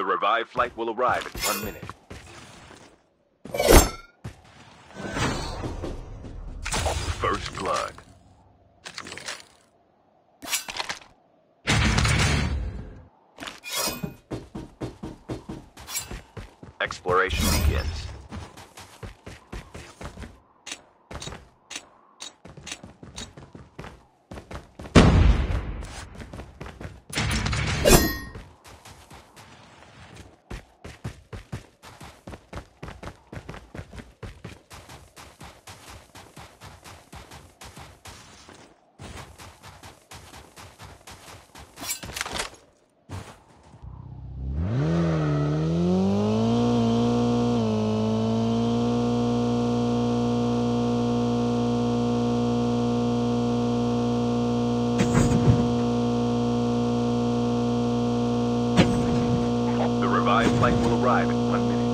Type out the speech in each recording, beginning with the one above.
revived flight will arrive in 1 minute. First blood. Exploration begins. The revived flight will arrive in 1 minute.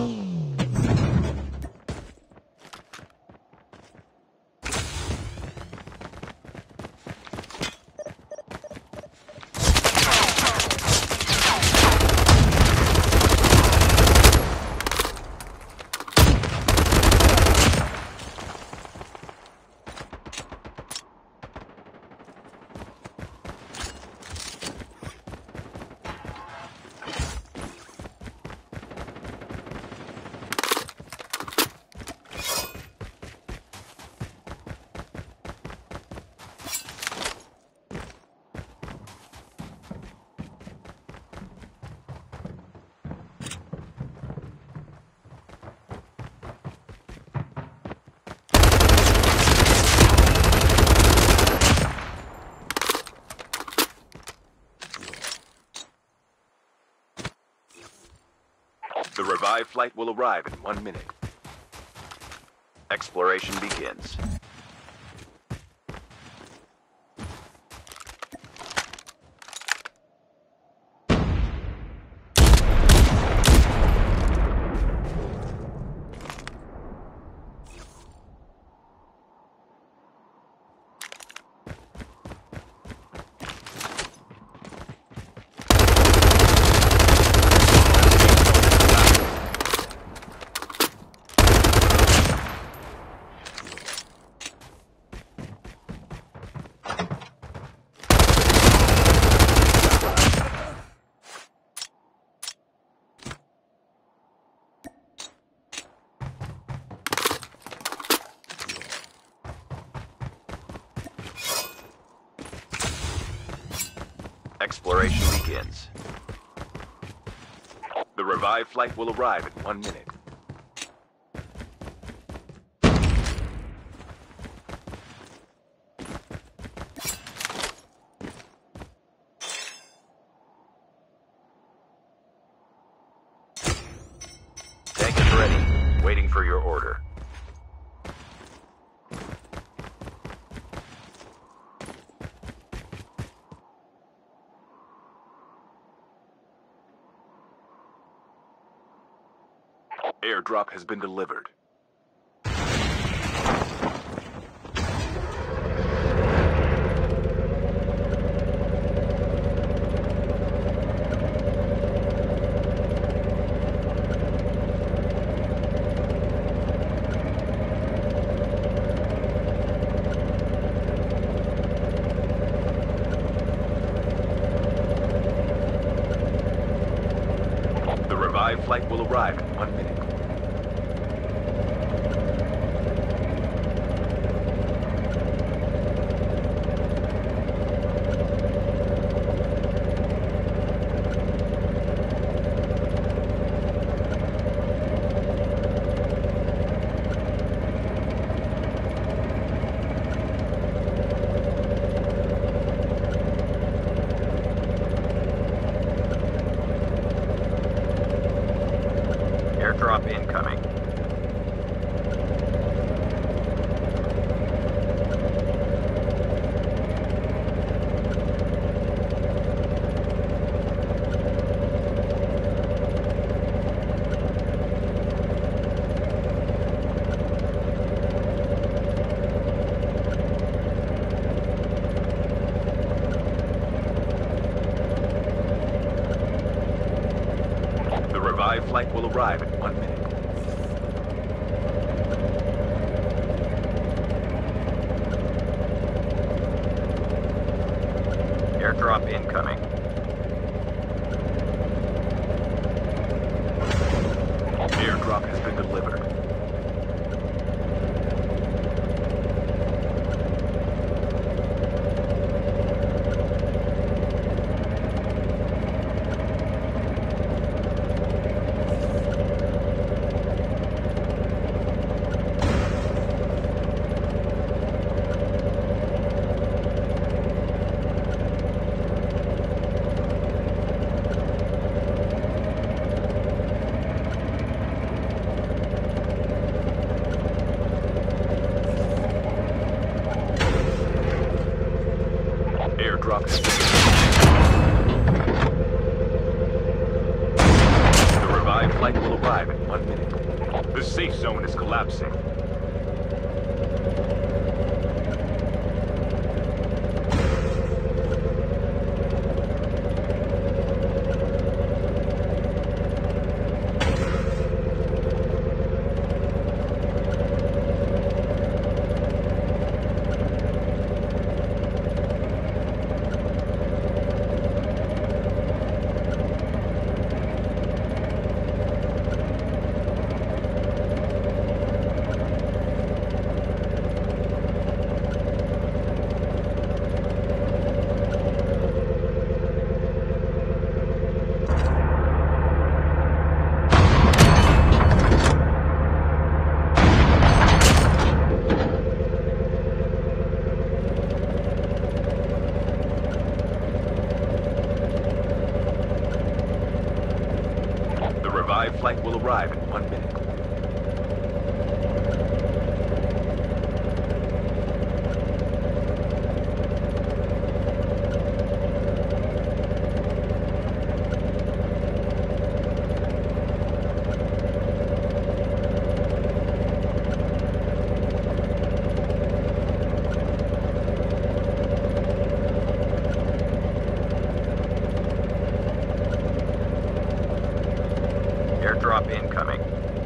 The revived flight will arrive in 1 minute. Exploration begins. Exploration begins. The revived flight will arrive in 1 minute. Tank is ready, waiting for your order. Airdrop has been delivered. The revived flight will arrive in 1 minute. Airdrop flight will arrive in 1 minute. Airdrop incoming. Airdrop has been delivered. Airdrop has been delivered. The revived flight will arrive in 1 minute. The safe zone is collapsing. The revived flight will arrive in 1 minute. Airdrop incoming.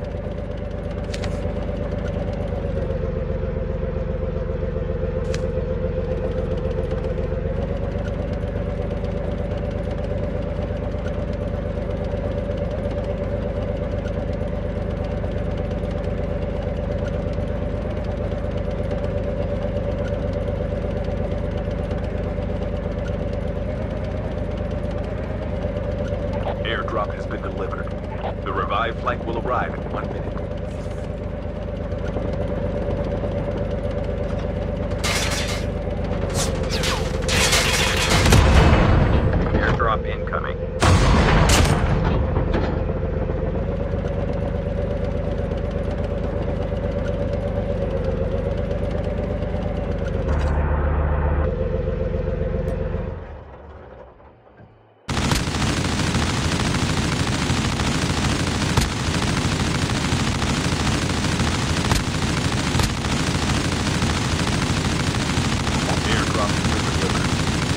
Airdrop has been delivered. The revived flight will arrive in 1 minute. Airdrop incoming. Airdrop has been delivered.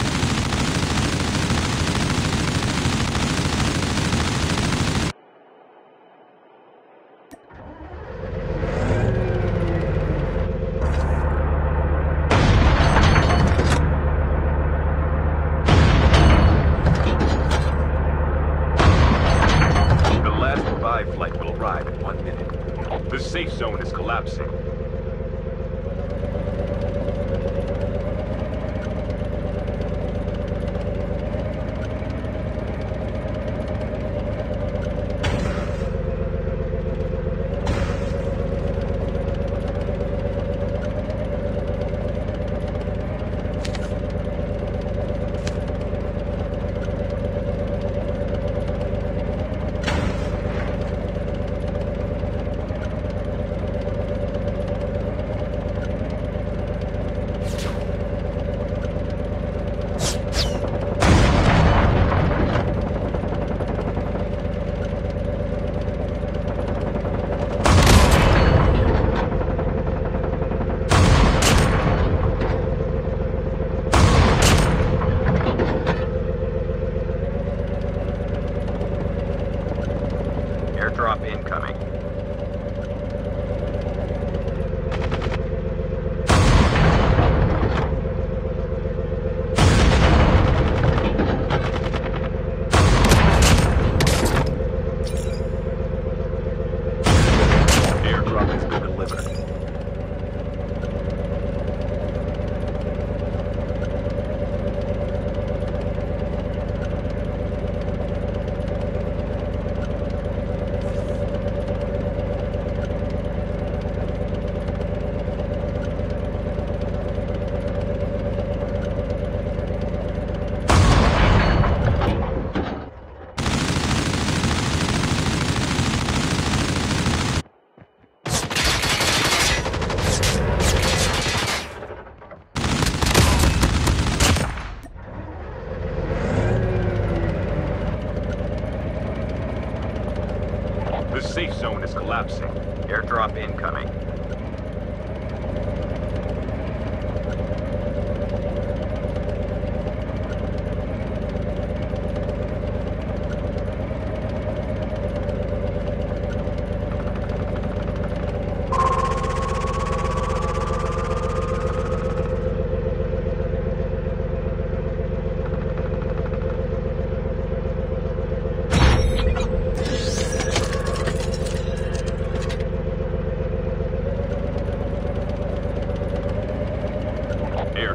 The last revived flight will arrive in 1 minute. The safe zone is collapsing.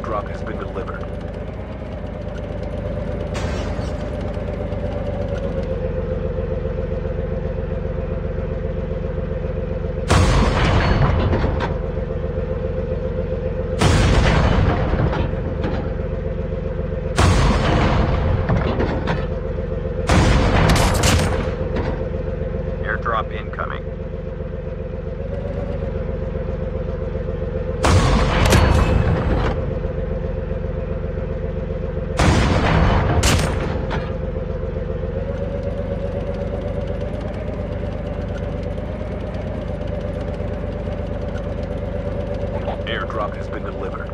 Airdrop has been delivered. Airdrop incoming. Airdrop has been delivered.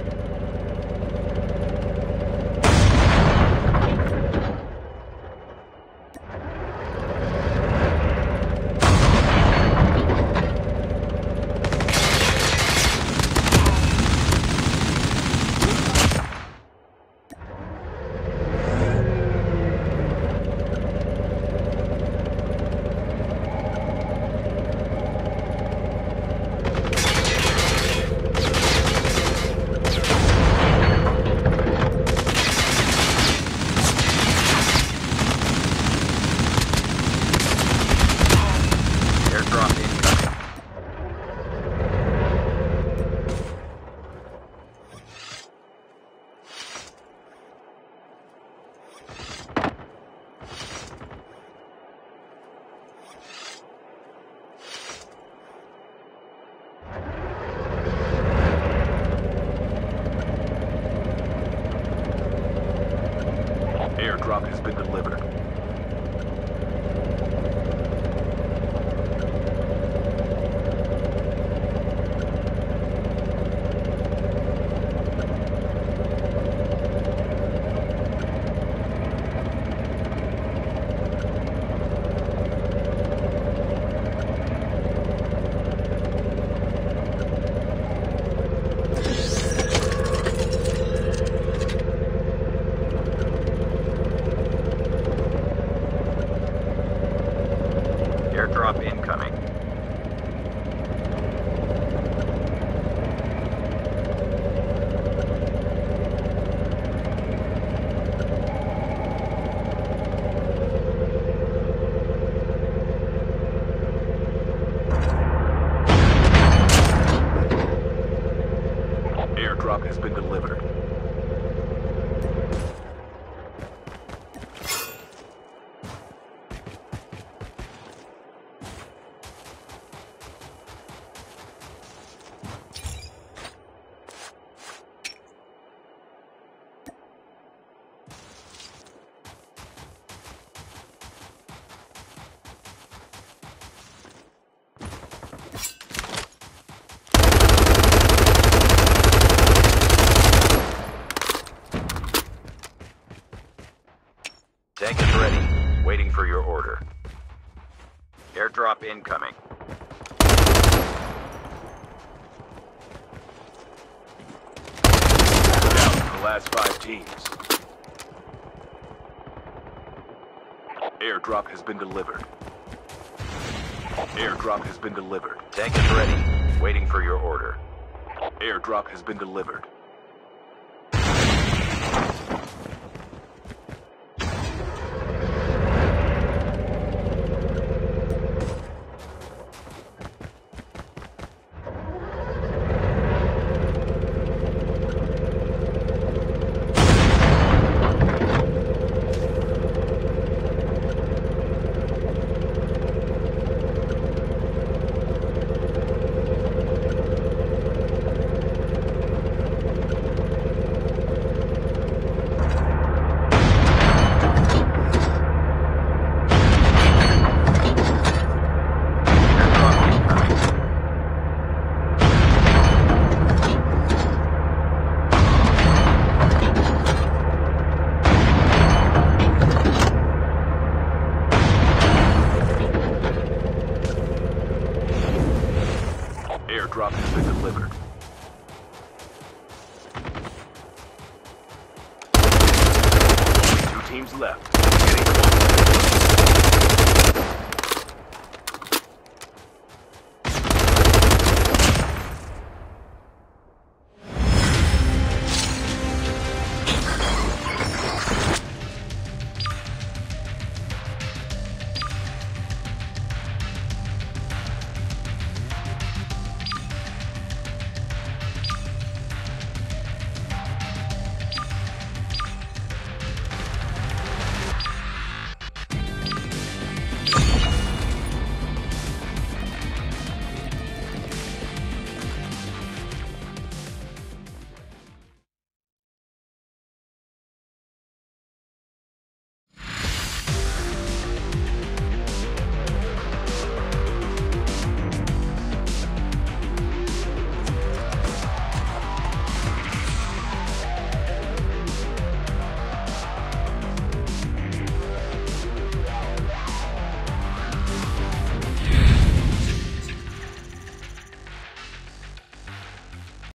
Airdrop incoming. Airdrop has been delivered. Airdrop incoming. Airdrop has been delivered. Tank is ready, waiting for your order. Airdrop incoming. Down to the last 5 teams. Airdrop has been delivered. Airdrop has been delivered. Tank is ready, waiting for your order. Airdrop has been delivered. Airdrop has been delivered. Only 2 teams left.